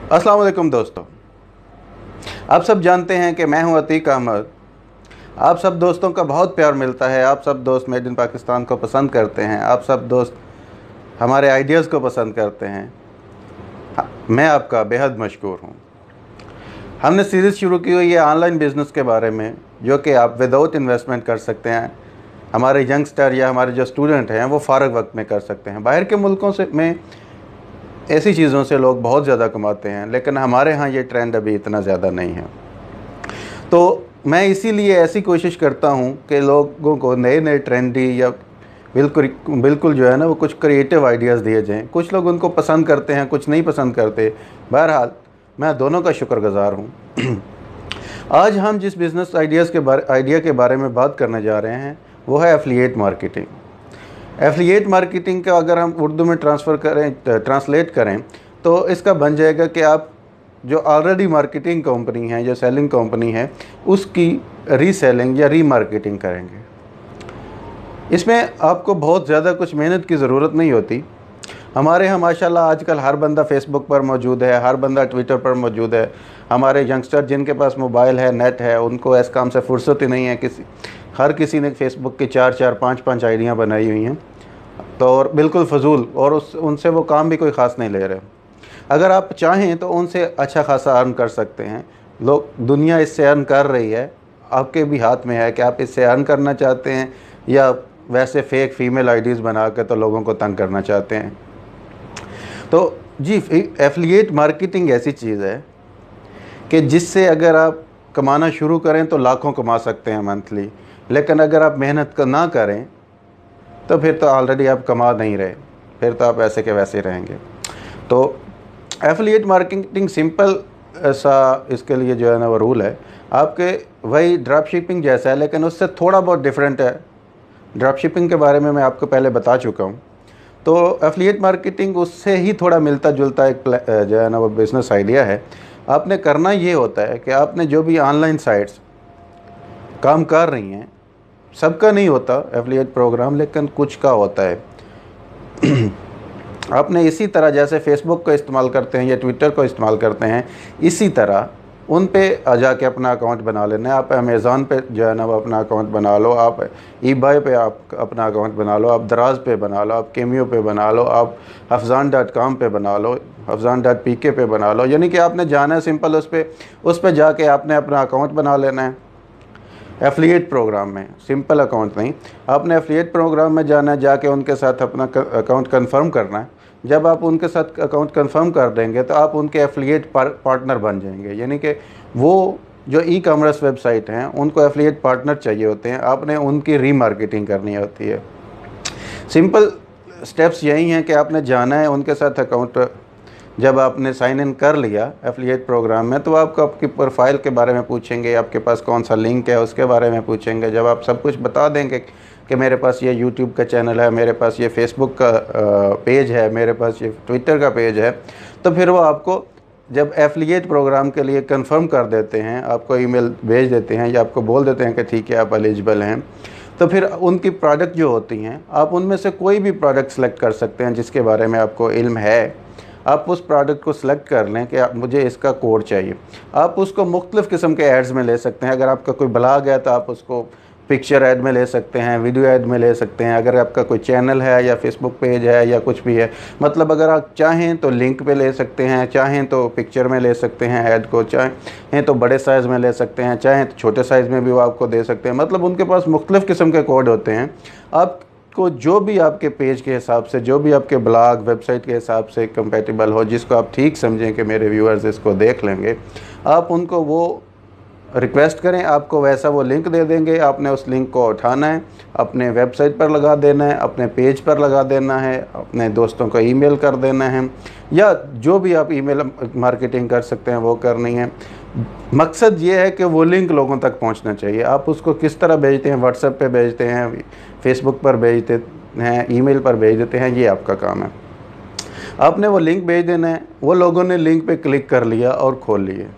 अस्सलाम वालेकुम दोस्तों, आप सब जानते हैं कि मैं हूं अतीक अहमद। आप सब दोस्तों का बहुत प्यार मिलता है। आप सब दोस्त मेड इन पाकिस्तान को पसंद करते हैं। आप सब दोस्त हमारे आइडियाज़ को पसंद करते हैं। मैं आपका बेहद मशकूर हूं। हमने सीरीज़ शुरू की हुई है ऑनलाइन बिज़नेस के बारे में, जो कि आप विदाउट इन्वेस्टमेंट कर सकते हैं। हमारे यंगस्टर या हमारे जो स्टूडेंट हैं वो फ़ारग वक्त में कर सकते हैं। बाहर के मुल्कों से में ऐसी चीज़ों से लोग बहुत ज़्यादा कमाते हैं, लेकिन हमारे यहाँ ये ट्रेंड अभी इतना ज़्यादा नहीं है। तो मैं इसीलिए ऐसी कोशिश करता हूँ कि लोगों को नए नए ट्रेंडी या बिल्कुल जो है ना वो कुछ क्रिएटिव आइडियाज़ दिए जाएं। कुछ लोग उनको पसंद करते हैं, कुछ नहीं पसंद करते। बहरहाल मैं दोनों का शुक्रगुज़ार हूँ। आज हम जिस बिज़नेस आइडिया के बारे में बात करने जा रहे हैं वो है एफिलिएट मार्केटिंग। एफिलिएट मार्केटिंग का अगर हम उर्दू में ट्रांसलेट करें तो इसका बन जाएगा कि आप जो ऑलरेडी मार्केटिंग कंपनी है, जो सेलिंग कंपनी है, उसकी रीसेलिंग या रीमार्केटिंग करेंगे। इसमें आपको बहुत ज़्यादा कुछ मेहनत की ज़रूरत नहीं होती। हमारे यहाँ माशाल्लाह आजकल हर बंदा फेसबुक पर मौजूद है, हर बंदा ट्विटर पर मौजूद है। हमारे यंगस्टर जिनके पास मोबाइल है, नेट है, उनको इस काम से फुर्सत ही नहीं है। हर किसी ने फेसबुक की 4-4, 5-5 आइडियाँ बनाई हुई हैं, तो और बिल्कुल फजूल, और उनसे वो काम भी कोई ख़ास नहीं ले रहे। अगर आप चाहें तो उनसे अच्छा खासा अर्न कर सकते हैं। लोग, दुनिया इससे अर्न कर रही है, आपके भी हाथ में है कि आप इससे अर्न करना चाहते हैं या वैसे फेक फीमेल आईडीज़ बना के तो लोगों को तंग करना चाहते हैं। तो जी, एफिलिएट मार्केटिंग ऐसी चीज़ है कि जिससे अगर आप कमाना शुरू करें तो लाखों कमा सकते हैं मंथली, लेकिन अगर आप मेहनत ना करें तो फिर तो ऑलरेडी आप कमा नहीं रहे, फिर तो आप ऐसे के वैसे रहेंगे। तो एफिलिएट मार्केटिंग सिंपल सा इसके लिए जो है ना वो रूल है आपके, वही ड्रॉप शिपिंग जैसा है, लेकिन उससे थोड़ा बहुत डिफरेंट है। ड्रॉप शिपिंग के बारे में मैं आपको पहले बता चुका हूँ। तो एफिलिएट मार्केटिंग उससे ही थोड़ा मिलता जुलता एक जो है ना वो बिज़नेस आइडिया है। आपने करना ये होता है कि आपने जो भी ऑनलाइन साइट्स काम कर रही हैं, सबका नहीं होता एफिलिएट प्रोग्राम, लेकिन कुछ का होता है। आपने इसी तरह जैसे फेसबुक को इस्तेमाल करते हैं या ट्विटर को इस्तेमाल करते हैं, इसी तरह उन पे जाके अपना अकाउंट बना लेना है। आप अमेज़ॉन पे जो है ना वो अपना अकाउंट बना लो, आप eBay पे आप अपना अकाउंट बना लो, आप दराज पे बना लो, आप केमियो पे बना लो, आप अफजान.com पे बना लो, अफजान.pk पे बना लो। यानी कि आपने जाना है सिंपल उस पर जाके आपने अपना अकाउंट बना लेना है एफिलिएट प्रोग्राम में। सिंपल अकाउंट नहीं, आपने एफिलिएट प्रोग्राम में जाना है, जाके उनके साथ अपना अकाउंट कंफर्म करना है। जब आप उनके साथ अकाउंट कंफर्म कर देंगे तो आप उनके एफिलिएट पार्टनर बन जाएंगे। यानी कि वो जो ई कॉमर्स वेबसाइट हैं उनको एफिलिएट पार्टनर चाहिए होते हैं, आपने उनकी रीमार्केटिंग करनी होती है। सिंपल स्टेप्स यही हैं कि आपने जाना है उनके साथ अकाउंट, जब आपने साइन इन कर लिया एफिलिएट प्रोग्राम में तो आपको आपकी प्रोफाइल के बारे में पूछेंगे, आपके पास कौन सा लिंक है उसके बारे में पूछेंगे। जब आप सब कुछ बता देंगे कि मेरे पास ये यूट्यूब का चैनल है, मेरे पास ये फेसबुक का पेज है, मेरे पास ये ट्विटर का पेज है, तो फिर वो आपको जब एफिलिएट प्रोग्राम के लिए कंफर्म कर देते हैं, आपको ईमेल भेज देते हैं या आपको बोल देते हैं कि ठीक है आप एलिजिबल हैं, तो फिर उनकी प्रोडक्ट जो होती हैं आप उनमें से कोई भी प्रोडक्ट सेलेक्ट कर सकते हैं जिसके बारे में आपको इल्म है। आप उस प्रोडक्ट को सिलेक्ट कर लें कि मुझे इसका कोड चाहिए। आप उसको मुख्तलिफ़ किस्म के एड्स में ले सकते हैं। अगर आपका कोई ब्लॉग है तो आप उसको पिक्चर ऐड में ले सकते हैं, वीडियो ऐड में ले सकते हैं। अगर आपका कोई चैनल है या फेसबुक पेज है या कुछ भी है, मतलब अगर आप चाहें तो लिंक पे ले सकते हैं, चाहें तो पिक्चर में ले सकते हैं ऐड को, चाहें तो बड़े साइज़ में ले सकते हैं, चाहें तो छोटे साइज़ में भी वो आपको दे सकते हैं। मतलब उनके पास मुख्तलिफ़ किस्म के कोड होते हैं। आपको जो भी आपके पेज के हिसाब से, जो भी आपके ब्लॉग वेबसाइट के हिसाब से कंपेटिबल हो, जिसको आप ठीक समझें कि मेरे व्यूअर्स इसको देख लेंगे, आप उनको वो रिक्वेस्ट करें, आपको वैसा वो लिंक दे देंगे। आपने उस लिंक को उठाना है, अपने वेबसाइट पर लगा देना है, अपने पेज पर लगा देना है, अपने दोस्तों को ईमेल कर देना है, या जो भी आप ईमेल मार्केटिंग कर सकते हैं वो करनी है। मकसद ये है कि वो लिंक लोगों तक पहुंचना चाहिए। आप उसको किस तरह भेजते हैं, व्हाट्सएप पे भेजते हैं, फेसबुक पर भेजते हैं, ईमेल पर भेज देते हैं, ये आपका काम है। आपने वो लिंक भेज देना है, वो लोगों ने लिंक पे क्लिक कर लिया और खोल लिए।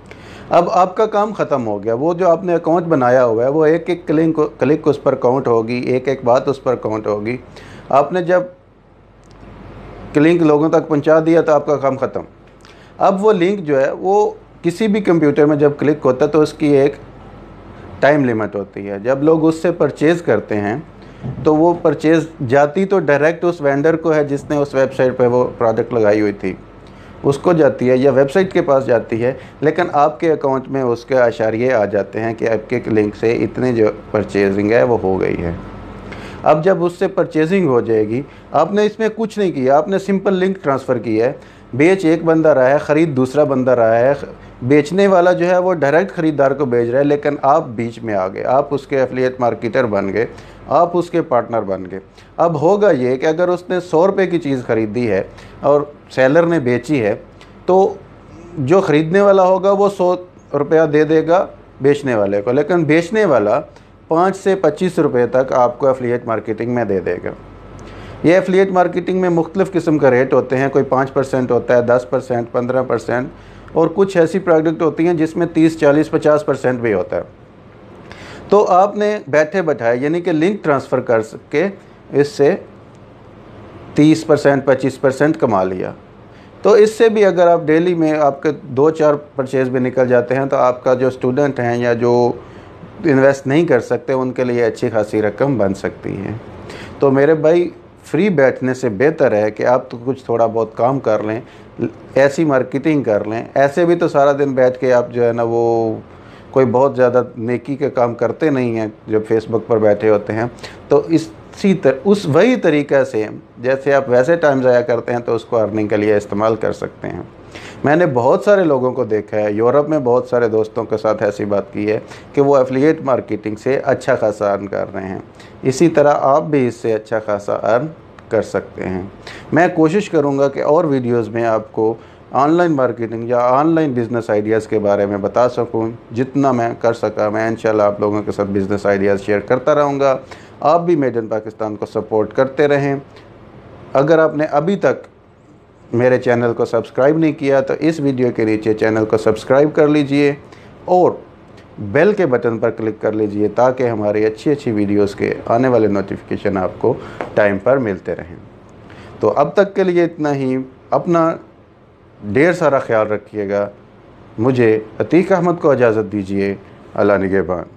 अब आपका काम ख़त्म हो गया। वो जो आपने अकाउंट बनाया हुआ है वो एक एक क्लिक उस पर काउंट होगी, एक एक बात उस पर काउंट होगी। आपने जब लिंक लोगों तक पहुंचा दिया तो आपका काम ख़त्म। अब वो लिंक जो है वो किसी भी कंप्यूटर में जब क्लिक होता है तो उसकी एक टाइम लिमिट होती है। जब लोग उससे परचेज़ करते हैं तो वो परचेज़ जाती तो डायरेक्ट उस वेंडर को है जिसने उस वेबसाइट पे वो प्रोडक्ट लगाई हुई थी, उसको जाती है या वेबसाइट के पास जाती है, लेकिन आपके अकाउंट में उसके आशारिये आ जाते हैं कि आपके लिंक से इतने जो परचेजिंग है वो हो गई है। अब जब उससे परचेजिंग हो जाएगी, आपने इसमें कुछ नहीं किया, आपने सिंपल लिंक ट्रांसफ़र किया है, बेच एक बंदा रहा है, ख़रीद दूसरा बंदा रहा है, बेचने वाला जो है वो डायरेक्ट ख़रीदार को भेज रहा है, लेकिन आप बीच में आ गए, आप उसके एफिलिएट मार्केटर बन गए, आप उसके पार्टनर बन गए। अब होगा ये कि अगर उसने 100 रुपये की चीज़ ख़रीदी है और सेलर ने बेची है, तो जो ख़रीदने वाला होगा वो 100 रुपया दे देगा बेचने वाले को, लेकिन बेचने वाला 5 से 25 रुपये तक आपको एफिलिएट मार्केटिंग में दे देगा। ये एफिलिएट मार्केटिंग में मुख्तलिफ़ किस्म का रेट होते हैं, कोई 5% होता है, 10%, 15%, और कुछ ऐसी प्रोडक्ट होती हैं जिसमें 30, 40, 50% भी होता है। तो आपने बैठे बैठाए यानी कि लिंक ट्रांसफ़र कर के इससे 30%, 25% कमा लिया। तो इससे भी अगर आप डेली में आपके 2-4 परचेज़ भी निकल जाते हैं तो आपका जो स्टूडेंट हैं या जो इन्वेस्ट नहीं कर सकते उनके लिए अच्छी खासी रकम बन सकती है। तो मेरे भाई, फ्री बैठने से बेहतर है कि आप तो कुछ थोड़ा बहुत काम कर लें, ऐसी मार्केटिंग कर लें। ऐसे भी तो सारा दिन बैठ के आप जो है ना वो कोई बहुत ज़्यादा नेकी के काम करते नहीं हैं जब फेसबुक पर बैठे होते हैं। तो वही तरीक़ा से जैसे आप वैसे टाइम ज़ाया करते हैं तो उसको अर्निंग के लिए इस्तेमाल कर सकते हैं। मैंने बहुत सारे लोगों को देखा है, यूरोप में बहुत सारे दोस्तों के साथ ऐसी बात की है कि वो एफिलिएट मार्केटिंग से अच्छा खासा अर्न कर रहे हैं। इसी तरह आप भी इससे अच्छा खासा अर्न कर सकते हैं। मैं कोशिश करूँगा कि और वीडियोज़ में आपको ऑनलाइन मार्केटिंग या ऑनलाइन बिज़नेस आइडियाज़ के बारे में बता सकूं। जितना मैं कर सका मैं इंशाल्लाह आप लोगों के साथ बिज़नेस आइडियाज़ शेयर करता रहूँगा। आप भी मेड इन पाकिस्तान को सपोर्ट करते रहें। अगर आपने अभी तक मेरे चैनल को सब्सक्राइब नहीं किया तो इस वीडियो के नीचे चैनल को सब्सक्राइब कर लीजिए और बेल के बटन पर क्लिक कर लीजिए ताकि हमारी अच्छी अच्छी वीडियोस के आने वाले नोटिफिकेशन आपको टाइम पर मिलते रहें। तो अब तक के लिए इतना ही। अपना ढेर सारा ख्याल रखिएगा। मुझे अतीक अहमद को इजाज़त दीजिए। अल्लाह निगहबान।